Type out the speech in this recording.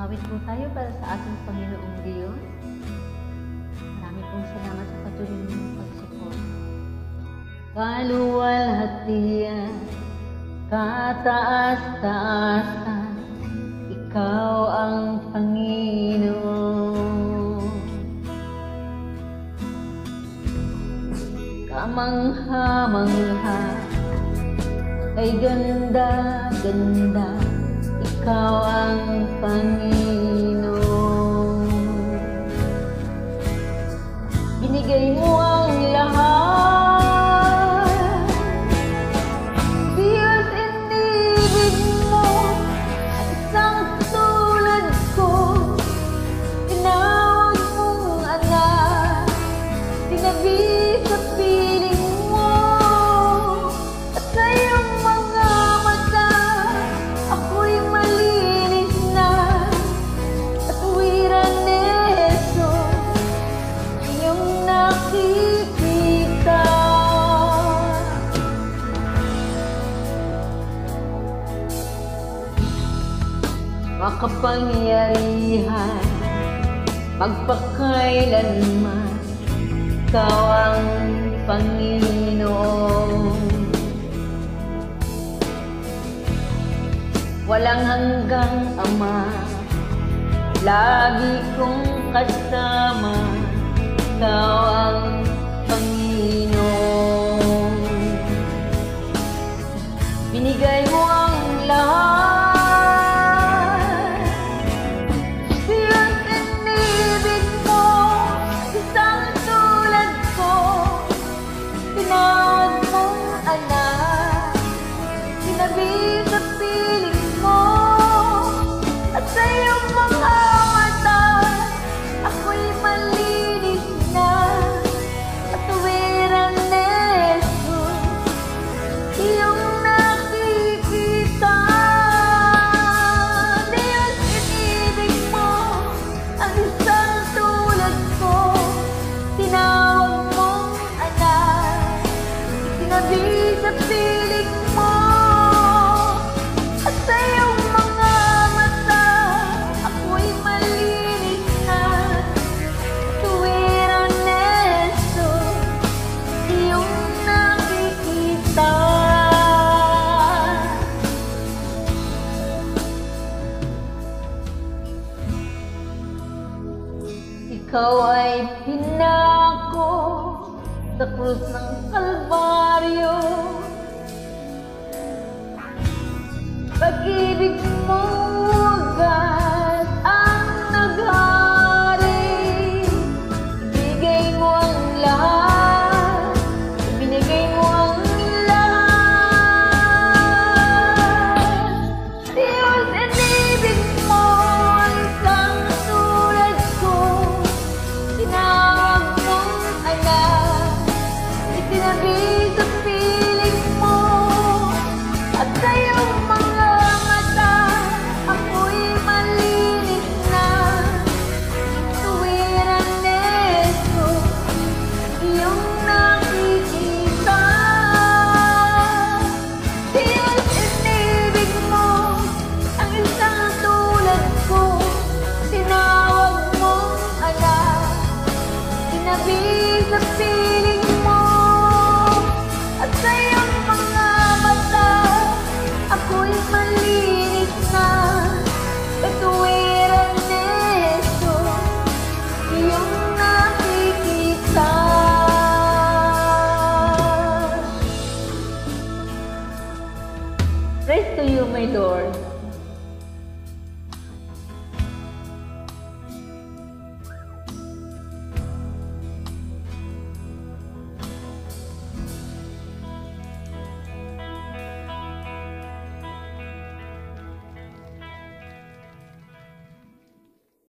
Mangawit po tayo para sa ating Panginoong Diyos. Marami pong salamat sa patuloy niyong pagsuport. Kaluwalhatian, kataas-taasan, Ikaw ang Panginoon. Kamangha-mangha, ay ganda-ganda, Ikaw ang Panginoon. Binigay mo ang lahat, Diyos, inibig mo at isang tulad ko. Tinawag mong anak, tinabi sa piling mo, at sa iyong mga mata ako'y malinis na, at tuwiran ni Jesus iyong nakikita. Makapangyarihan, magpakailanman, Ikaw ang Panginoon. Walang hanggang Ama, lagi kong kasama, Ikaw ang Panginoon. Binigay mo ang lahat, Diyos, inibig mo isang tulad ko. Tinawag mong anak, tinabi sa piling mo, at sa iyong mga mata ako'y malinis na, at tuwiran ni Jesus iyong nakikita. Diyos, inibig mo ang isang tulad ko. Tinawag mong anak, tinabi sa piling mo, at sa iyong mga mata ako'y malinis na, tuwiran ni Jesus iyong nakikita. Ikaw ay pinako sa krus ng Kalbaryo. Pag-ibig mo wagas ang naghari. Ibigay mo ang lahat, ibinigay mo ang lahat. Diyos, inibig mo ang isang tulad ko. Tinawag mong anak, itinabi sa piling mo, at sa iyong mga mata ako'y malinis na, tuwiran ni Jesus iyong nakikita. Diyos, inibig mo ang isang tulad ko. Tinawag mong anak, tinabi sa piling mo, at sa iyong mga mata ako'y malinis na, katuwiran ni Jesus iyong nakikita. Praise to you, my Lord.